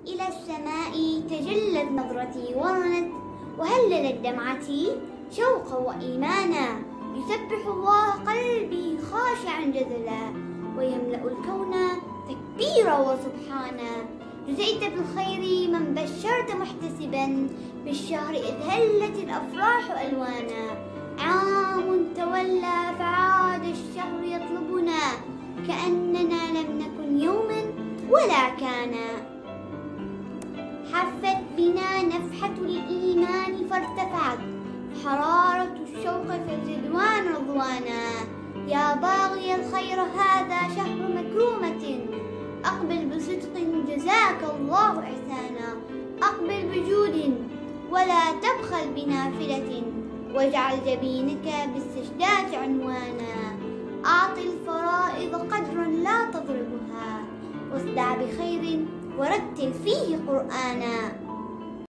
إلى السماء تجلت نظرتي ورنت وهللت دمعتي شوقا وإيمانا. يسبح الله قلبي خاشعا جذلا ويملأ الكون تكبيرا وسبحانا. جزيت بالخير من بشرت محتسبا بالشهر إذ هلت الأفراح ألوانا. عام تولى فعاد الشهر يطلبنا كأننا لم نكن يوما ولا كان. حفت بنا نفحة الإيمان فارتفعت حرارة الشوق في الرضوان رضوانا. يا باغي الخير هذا شهر مكرومة أقبل بصدق جزاك الله إحسانا. أقبل بجود ولا تبخل بنافلة واجعل جبينك بالسجدات عنوانا. أعط الفرائض قدرا لا تضربها واصدع بخير ورتل فيه قرآنا.